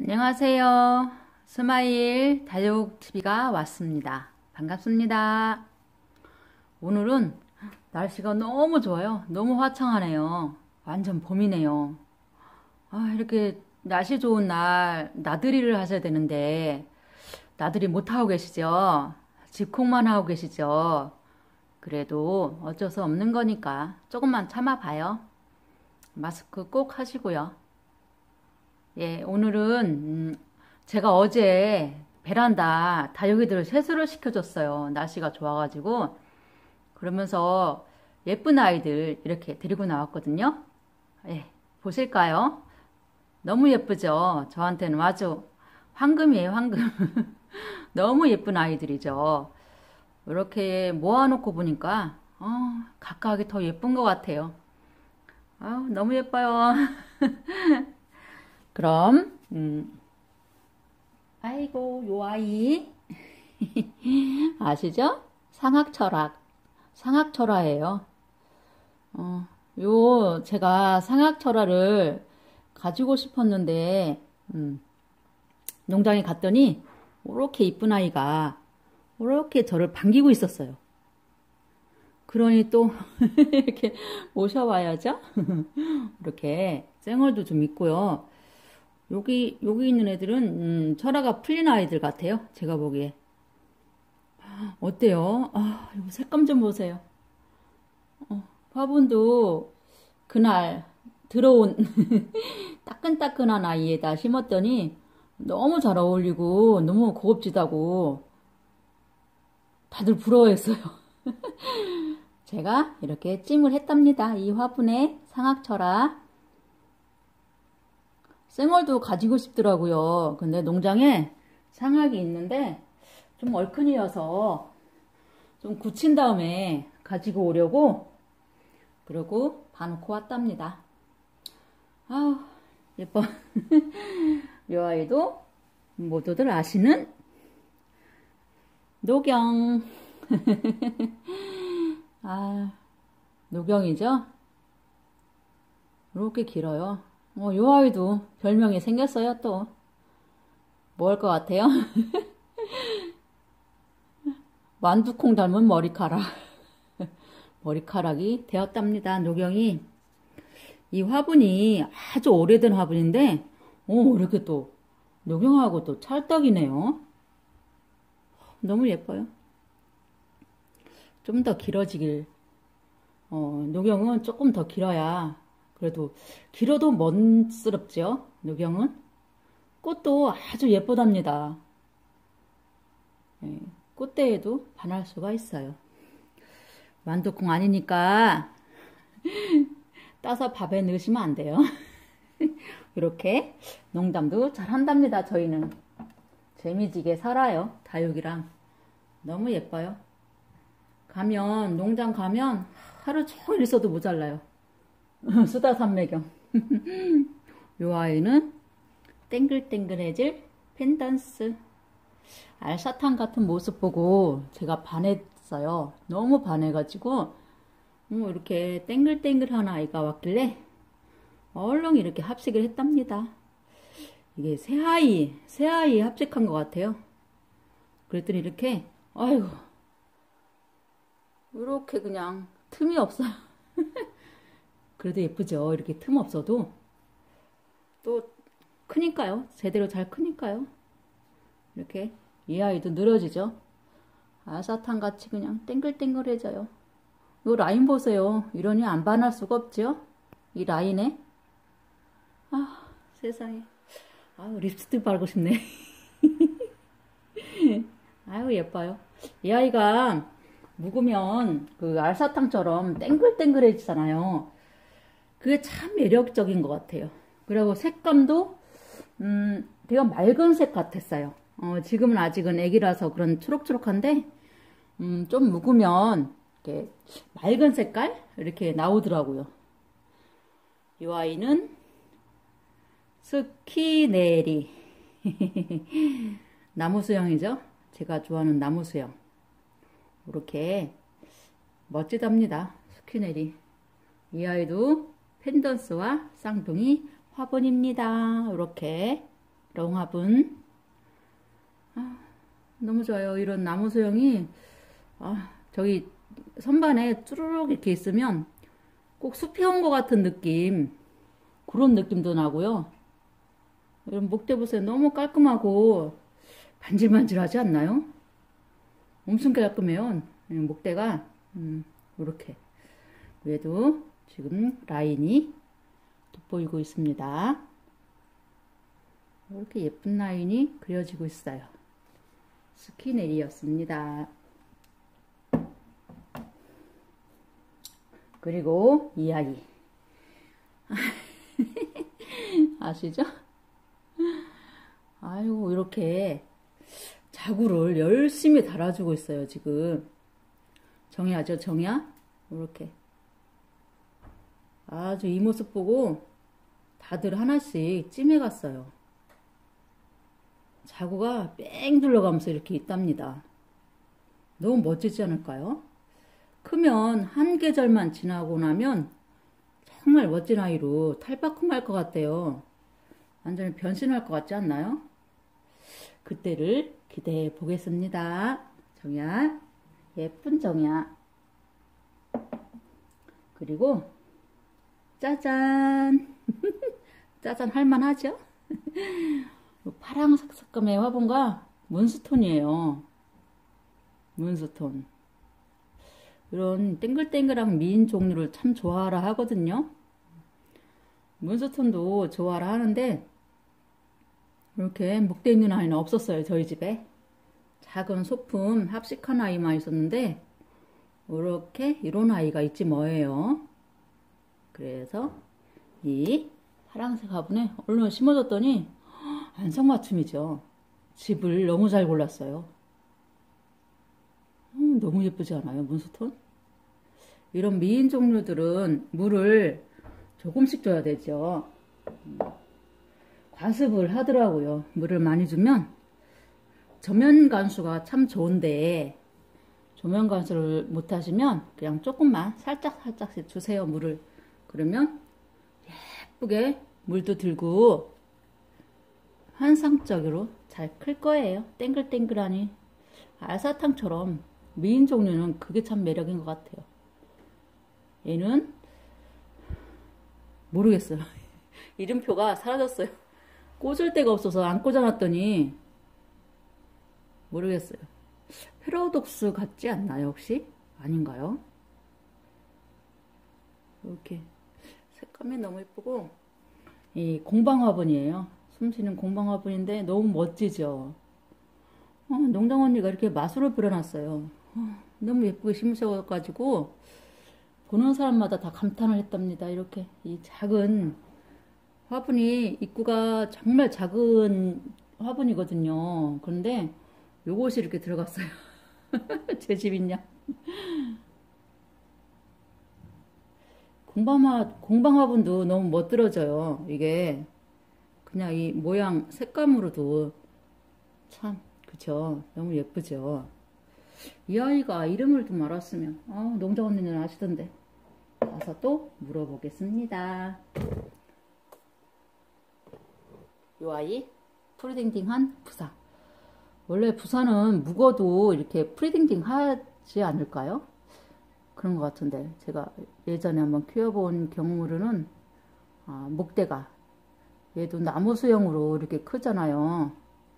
안녕하세요. 스마일 다육TV가 왔습니다. 반갑습니다. 오늘은 날씨가 너무 좋아요. 너무 화창하네요. 완전 봄이네요. 이렇게 날씨 좋은 날 나들이를 하셔야 되는데 나들이 못하고 계시죠? 집콕만 하고 계시죠? 그래도 어쩔 수 없는 거니까 조금만 참아봐요. 마스크 꼭 하시고요. 예, 오늘은 제가 어제 베란다 다육이들 세수를 시켜줬어요. 날씨가 좋아가지고. 그러면서 예쁜 아이들 이렇게 데리고 나왔거든요. 예, 보실까요? 너무 예쁘죠? 저한테는 아주 황금이에요, 황금. 너무 예쁜 아이들이죠. 이렇게 모아놓고 보니까 각각이 더 예쁜 것 같아요. 너무 예뻐요. 그럼 아이고 요 아이 아시죠? 상악철화예요. 요 제가 상악철화를 가지고 싶었는데 농장에 갔더니 이렇게 이쁜 아이가 이렇게 저를 반기고 있었어요. 그러니 또 이렇게 모셔와야죠. 이렇게 쌩얼도 좀 있고요. 여기 있는 애들은 철화가 풀린 아이들 같아요. 제가 보기에. 어때요? 이거 색감 좀 보세요. 화분도 그날 들어온 따끈따끈한 아이에다 심었더니 너무 잘 어울리고 너무 고급지다고 다들 부러워했어요. 제가 이렇게 찜을 했답니다. 이 화분에 상악철화 쌩얼도 가지고 싶더라고요. 근데 농장에 상악이 있는데 좀 얼큰이어서 좀 굳힌 다음에 가지고 오려고 그러고 봐놓고 왔답니다. 예뻐. 요 아이도 모두들 아시는 노경. 노경이죠? 이렇게 길어요. 요 아이도 별명이 생겼어요, 또. 뭐 할 것 같아요? 완두콩 닮은 머리카락. 머리카락이 되었답니다, 노경이. 이 화분이 아주 오래된 화분인데, 이렇게 또, 노경하고 또 찰떡이네요. 너무 예뻐요. 좀 더 길어지길. 노경은 조금 더 길어야 그래도 길어도 멋스럽죠. 노경은 꽃도 아주 예쁘답니다. 네, 꽃대에도 반할 수가 있어요. 완두콩 아니니까 따서 밥에 넣으시면 안 돼요. 이렇게 농담도 잘 한답니다. 저희는 재미지게 살아요. 다육이랑 너무 예뻐요. 농장 가면 하루 종일 있어도 모자라요. 수다 삼매경. 요 아이는 땡글땡글해질 펜던스. 알사탕 같은 모습 보고 제가 반했어요. 너무 반해가지고 이렇게 땡글땡글한 아이가 왔길래 얼른 이렇게 합식을 했답니다. 이게 새아이 합식한 것 같아요. 그랬더니 이렇게 이렇게 그냥 틈이 없어요. 그래도 예쁘죠. 이렇게 틈 없어도 또 크니까요. 제대로 잘 크니까요. 이렇게 이 아이도 늘어지죠. 아사탕 같이 그냥 땡글땡글해져요. 이 라인 보세요. 이러니 안 반할 수가 없죠. 이 라인에 세상에 립스틱 바르고 싶네. 예뻐요. 이 아이가 묵으면 그 알사탕처럼 땡글땡글해지잖아요. 그게 참 매력적인 것 같아요. 그리고 색감도 되게 맑은 색 같았어요. 지금은 아직은 애기라서 그런 초록초록한데 좀 묵으면 이렇게 맑은 색깔 이렇게 나오더라고요. 이 아이는 스키네리. 나무수영이죠. 제가 좋아하는 나무수영. 이렇게 멋지답니다. 스키네리. 이 아이도 펜던스와 쌍둥이 화분입니다. 이렇게 롱화분. 너무 좋아요. 이런 나무 소형이 저기 선반에 쭈루룩 이렇게 있으면 꼭 숲에 온 것 같은 느낌, 그런 느낌도 나고요. 이런 목대 보세요. 너무 깔끔하고 반질반질하지 않나요? 엄청 깔끔해요. 목대가 이렇게 위에도 지금 라인이 돋보이고 있습니다. 이렇게 예쁜 라인이 그려지고 있어요. 스키넬이었습니다. 그리고 이 아이 아시죠? 아이고, 이렇게 자구를 열심히 달아주고 있어요. 지금 정야죠, 정야. 이렇게 아주 이 모습 보고 다들 하나씩 찜해갔어요. 자구가 뺑 둘러가면서 이렇게 있답니다. 너무 멋지지 않을까요? 크면 한 계절만 지나고 나면 정말 멋진 아이로 탈바꿈할 것 같아요. 완전히 변신할 것 같지 않나요? 그때를 기대해 보겠습니다. 정야, 예쁜 정야. 그리고 짜잔. 짜잔 할만하죠? 파랑색 색감의 화분과 문스톤이에요. 문스톤. 이런 땡글땡글한 미인 종류를 참 좋아하라 하거든요. 문스톤도 좋아라 하는데 이렇게 목대 있는 아이는 없었어요. 저희 집에 작은 소품 합식한 아이만 있었는데 이렇게 이런 아이가 있지 뭐예요. 그래서 이 파란색 화분에 얼른 심어줬더니 안성맞춤이죠. 집을 너무 잘 골랐어요. 너무 예쁘지 않아요? 문스톤? 이런 미인 종류들은 물을 조금씩 줘야 되죠. 관습을 하더라고요. 물을 많이 주면 저면 관수가 참 좋은데 조면 관수를 못 하시면 그냥 조금만 살짝씩 주세요. 물을. 그러면 예쁘게 물도 들고 환상적으로 잘 클 거예요. 땡글땡글하니 알사탕처럼. 미인 종류는 그게 참 매력인 것 같아요. 얘는 모르겠어요. 이름표가 사라졌어요. 꽂을 데가 없어서 안 꽂아놨더니 모르겠어요. 패러독스 같지 않나요 혹시? 아닌가요? 이렇게 색감이 너무 예쁘고 이 공방화분이에요. 숨쉬는 공방화분인데 너무 멋지죠. 농장 언니가 이렇게 마술을 부려놨어요. 너무 예쁘게 심으셔가지고 보는 사람마다 다 감탄을 했답니다. 이렇게 이 작은 화분이 입구가 정말 작은 화분이거든요. 그런데 요것이 이렇게 들어갔어요. 제 집있냐? 공방 화분도 너무 멋들어져요. 이게 그냥 이 모양 색감으로도 참 그쵸? 너무 예쁘죠? 이 아이가 이름을 좀 알았으면 농장 언니는 아시던데 가서 또 물어보겠습니다. 이 아이 프리딩딩한 부사. 원래 부사는 묵어도 이렇게 프리딩딩 하지 않을까요? 그런 것 같은데 제가 예전에 한번 키워본 경우로는 목대가 얘도 나무 수형으로 이렇게 크잖아요.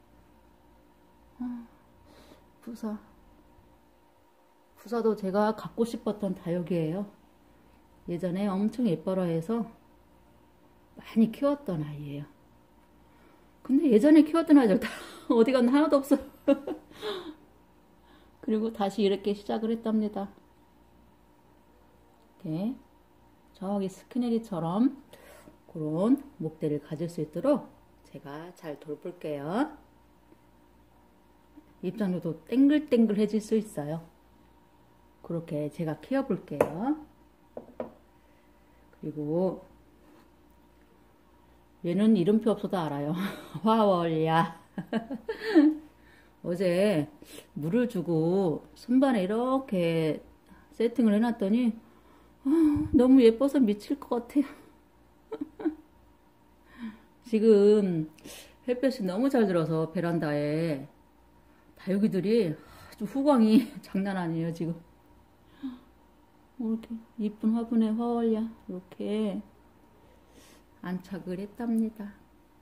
부사도 제가 갖고 싶었던 다육이에요. 예전에 엄청 예뻐라 해서 많이 키웠던 아이예요. 근데 예전에 키웠던 아이들 다 어디 갔나 하나도 없어. 그리고 다시 이렇게 시작을 했답니다. 이렇게 저기 스키네리처럼 그런 목대를 가질 수 있도록 제가 잘 돌볼게요. 입장료도 땡글땡글해질 수 있어요. 그렇게 제가 키워볼게요. 그리고 얘는 이름표 없어도 알아요. 화월야. 어제 물을 주고 선반에 이렇게 세팅을 해놨더니 너무 예뻐서 미칠 것 같아요. 지금 햇볕이 너무 잘 들어서 베란다에 다육이들이 아주 후광이 장난 아니에요, 지금. 이렇게 이쁜 화분에 화얼려 이렇게 안착을 했답니다.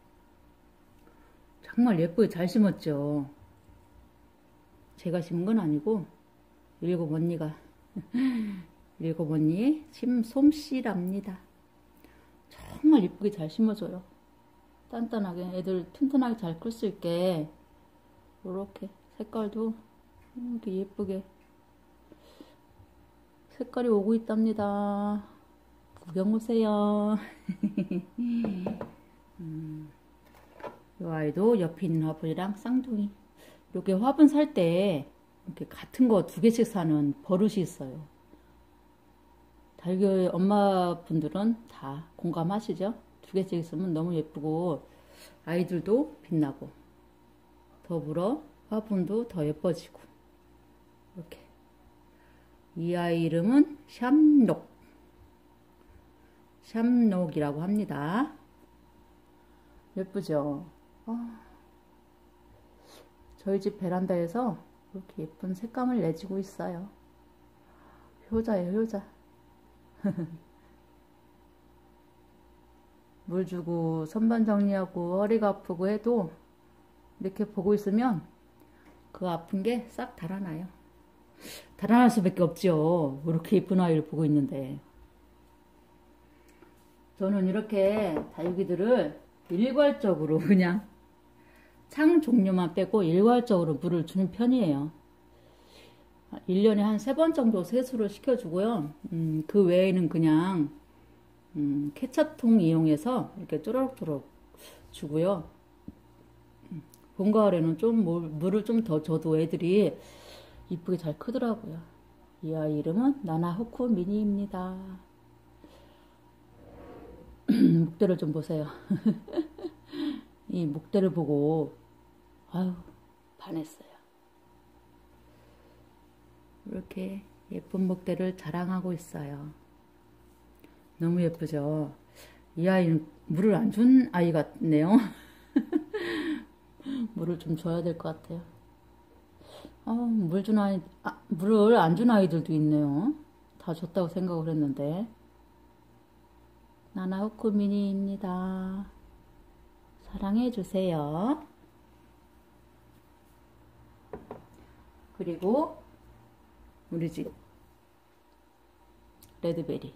정말 예쁘게 잘 심었죠. 제가 심은 건 아니고 일곱 언니가 일곱 언니의 솜씨랍니다. 정말 예쁘게 잘 심어줘요. 단단하게 애들 튼튼하게 잘 클 수 있게 이렇게 색깔도 이렇게 예쁘게 색깔이 오고 있답니다. 구경 오세요. 이 아이도 옆에 있는 화분이랑 쌍둥이. 이렇게 화분 살 때 이렇게 같은 거 두 개씩 사는 버릇이 있어요. 다육이 엄마분들은 다 공감하시죠? 두 개씩 있으면 너무 예쁘고 아이들도 빛나고 더불어 화분도 더 예뻐지고 이렇게. 이 아이 이름은 샴록이라고 합니다. 예쁘죠? 저희 집 베란다에서 이렇게 예쁜 색감을 내주고 있어요. 효자예요, 효자. 물 주고 선반 정리하고 허리가 아프고 해도 이렇게 보고 있으면 그 아픈 게 싹 달아나요. 달아날 수밖에 없죠. 이렇게 예쁜 아이를 보고 있는데. 저는 이렇게 다육이들을 일괄적으로 그냥 창 종류만 빼고 일괄적으로 물을 주는 편이에요. 1년에 한 3번 정도 세수를 시켜주고요. 그 외에는 그냥 케첩통 이용해서 이렇게 쪼록쪼록 주고요. 봄, 가을에는 좀 물을 좀 더 줘도 애들이 이쁘게 잘 크더라고요. 이 아이 이름은 나나호쿠 미니입니다. 목대를 좀 보세요. 이 목대를 보고 아유 반했어요. 이렇게 예쁜 목대를 자랑하고 있어요. 너무 예쁘죠? 이 아이는 물을 안 준 아이 같네요. 물을 좀 줘야 될 것 같아요. 물을 안 준 아이들도 있네요. 다 줬다고 생각을 했는데. 나나호쿠 미니입니다. 사랑해주세요. 그리고 우리 집 레드베리.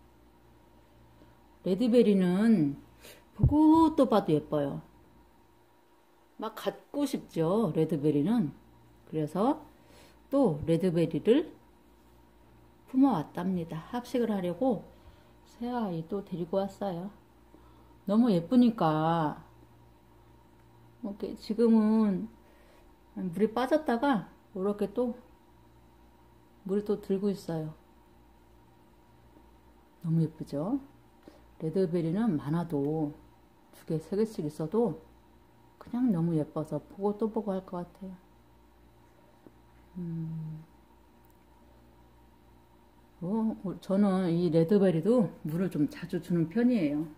레드베리는 보고 또 봐도 예뻐요. 막 갖고 싶죠, 레드베리는. 그래서 또 레드베리를 품어왔답니다. 합식을 하려고 새 아이 또 데리고 왔어요. 너무 예쁘니까 이렇게 지금은 물이 빠졌다가 이렇게 또 물이 또 들고 있어요. 너무 예쁘죠? 레드베리는 많아도 2개, 3개씩 있어도 그냥 너무 예뻐서 보고 또 보고 할 것 같아요. 저는 이 레드베리도 물을 좀 자주 주는 편이에요.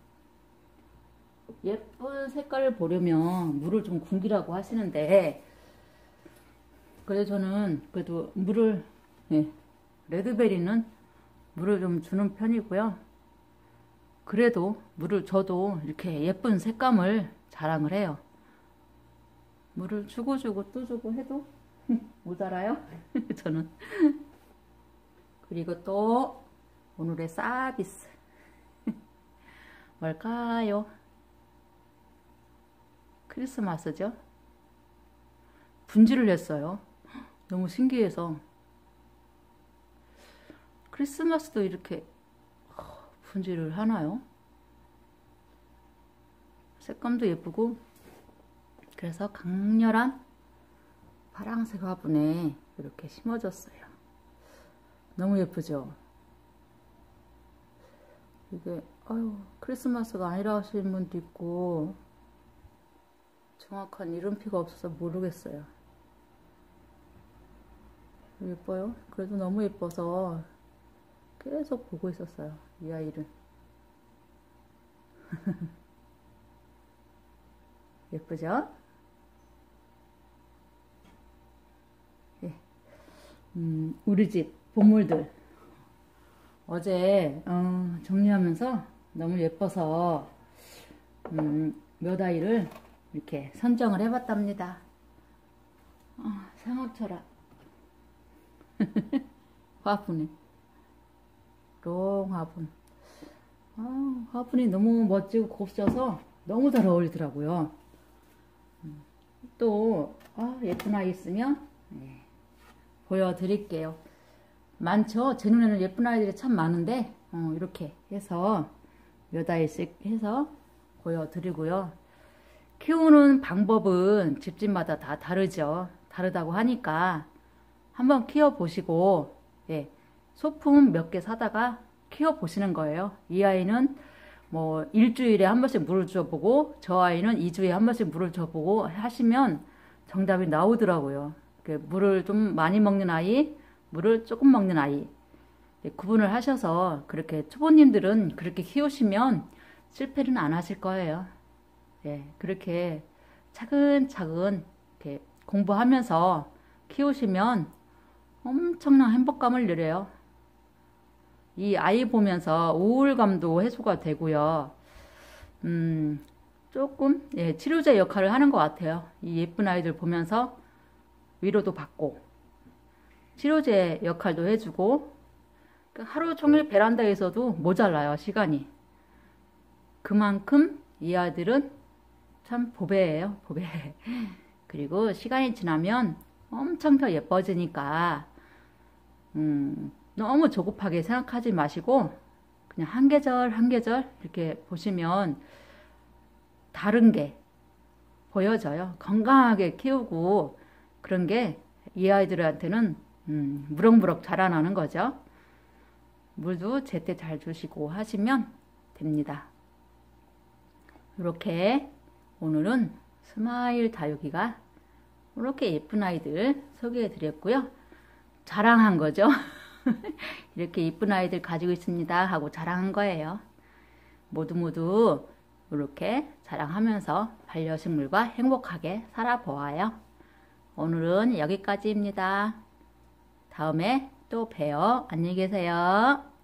예쁜 색깔을 보려면 물을 좀 굶기라고 하시는데, 그래서 저는 그래도 레드베리는 물을 좀 주는 편이고요. 그래도 물을 줘도 이렇게 예쁜 색감을 자랑을 해요. 물을 주고 또 주고 해도 모자라요? 저는. 그리고 또 오늘의 서비스 뭘까요? 크리스마스죠? 분지를 했어요. 너무 신기해서. 크리스마스도 이렇게 분지를 하나요? 색감도 예쁘고. 그래서 강렬한 파랑색 화분에 이렇게 심어줬어요. 너무 예쁘죠? 이게 크리스마스가 아니라 하시는 분도 있고 정확한 이름표가 없어서 모르겠어요. 예뻐요? 그래도 너무 예뻐서 계속 보고 있었어요, 이 아이를. 예쁘죠? 예. 우리 집 보물들 어제 정리하면서 너무 예뻐서 몇 아이를 이렇게 선정을 해봤답니다. 상어철학 화분에 롱화분. 화분이 너무 멋지고 곱셔서 너무 잘 어울리더라고요. 또 예쁜 아이 있으면 보여드릴게요. 많죠? 제 눈에는 예쁜 아이들이 참 많은데 이렇게 해서 몇 아이씩 해서 보여드리고요. 키우는 방법은 집집마다 다 다르죠. 다르다고 하니까 한번 키워보시고 소품 몇 개 사다가 키워보시는 거예요. 이 아이는 뭐 일주일에 한 번씩 물을 줘보고 저 아이는 2주에 한 번씩 물을 줘보고 하시면 정답이 나오더라고요. 물을 좀 많이 먹는 아이, 물을 조금 먹는 아이 구분을 하셔서 그렇게 초보님들은 그렇게 키우시면 실패는 안 하실 거예요. 그렇게 차근차근 이렇게 공부하면서 키우시면 엄청난 행복감을 누려요. 이 아이 보면서 우울감도 해소가 되고요. 조금 치료제 역할을 하는 것 같아요. 이 예쁜 아이들 보면서 위로도 받고 치료제 역할도 해주고 하루 종일 베란다에서도 모자라요. 시간이. 그만큼 이 아이들은 참 보배예요. 보배. 그리고 시간이 지나면 엄청 더 예뻐지니까 너무 조급하게 생각하지 마시고 그냥 한 계절 한 계절 이렇게 보시면 다른 게 보여져요. 건강하게 키우고 그런 게 이 아이들한테는 무럭무럭 자라나는 거죠. 물도 제때 잘 주시고 하시면 됩니다. 이렇게 오늘은 스마일 다육이가 이렇게 예쁜 아이들 소개해 드렸고요. 자랑한 거죠. 이렇게 예쁜 아이들 가지고 있습니다 하고 자랑한 거예요. 모두 이렇게 자랑하면서 반려식물과 행복하게 살아보아요. 오늘은 여기까지입니다. 다음에 또 봬요. 안녕히 계세요.